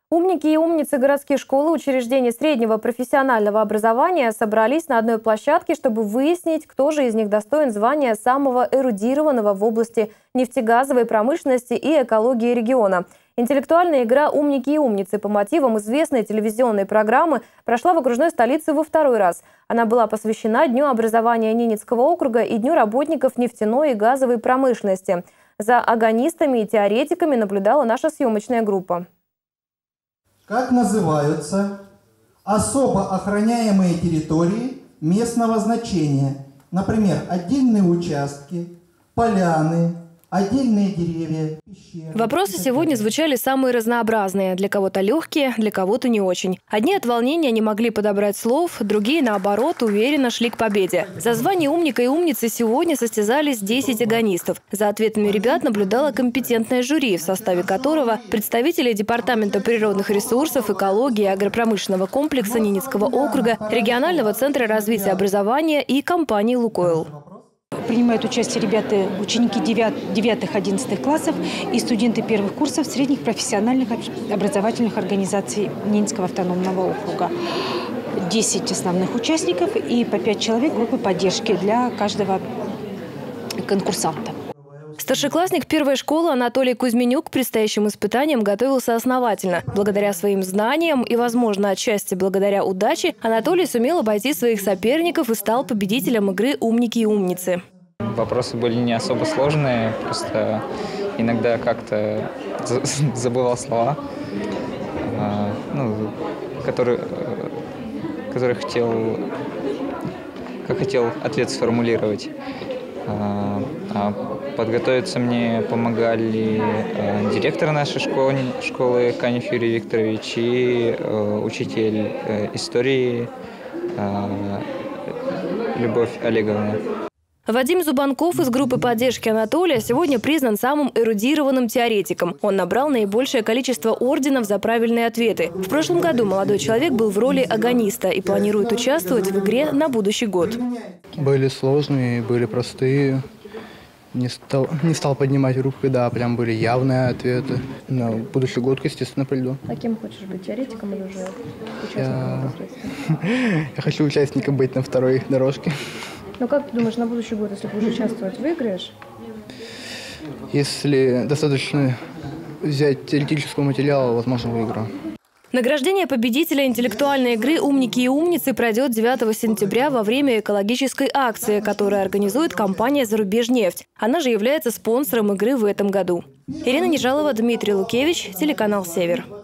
Умники и умницы городских школ и учреждений среднего профессионального образования собрались на одной площадке, чтобы выяснить, кто же из них достоин звания самого эрудированного в области нефтегазовой промышленности и экологии региона. Интеллектуальная игра «Умники и умницы» по мотивам известной телевизионной программы прошла в окружной столице во второй раз. Она была посвящена Дню образования Ненецкого округа и Дню работников нефтяной и газовой промышленности. За агонистами и теоретиками наблюдала наша съемочная группа. Как называются особо охраняемые территории местного значения? Например, отдельные участки, поляны, отдельные деревья, пещеры. Вопросы сегодня звучали самые разнообразные. Для кого-то легкие, для кого-то не очень. Одни от волнения не могли подобрать слов, другие, наоборот, уверенно шли к победе. За звание умника и умницы сегодня состязались 10 агонистов. За ответами ребят наблюдало компетентное жюри, в составе которого представители Департамента природных ресурсов, экологии и агропромышленного комплекса Ненецкого округа, регионального центра развития образования и компании «Лукойл». Принимают участие ребята, ученики 9-11 классов и студенты первых курсов средних профессиональных образовательных организаций Ненецкого автономного округа. 10 основных участников и по 5 человек группы поддержки для каждого конкурсанта. Старшеклассник первой школы Анатолий Кузьменюк к предстоящим испытаниям готовился основательно. Благодаря своим знаниям и, возможно, отчасти благодаря удаче, Анатолий сумел обойти своих соперников и стал победителем игры «Умники и умницы». Вопросы были не особо сложные, просто иногда как-то забывал слова, которые хотел ответ сформулировать. Подготовиться мне помогали директор нашей школы Канев Юрий Викторович и учитель истории Любовь Олеговна. Вадим Зубанков из группы поддержки Анатолия сегодня признан самым эрудированным теоретиком. Он набрал наибольшее количество орденов за правильные ответы. В прошлом году молодой человек был в роли агониста и планирует участвовать в игре на будущий год. Были сложные, были простые. Не стал поднимать руку, когда прям были явные ответы. На будущий год, естественно, приду. А кем хочешь быть, теоретиком или уже участником? Я хочу участником быть на второй дорожке. Ну как ты думаешь, на будущий год, если будешь участвовать, выиграешь? Если достаточно взять теоретического материала, возможно, выиграю. Награждение победителя интеллектуальной игры «Умники и умницы» пройдет 9 сентября во время экологической акции, которую организует компания «Зарубежнефть». Она же является спонсором игры в этом году. Ирина Нежалова, Дмитрий Лукевич, телеканал «Север».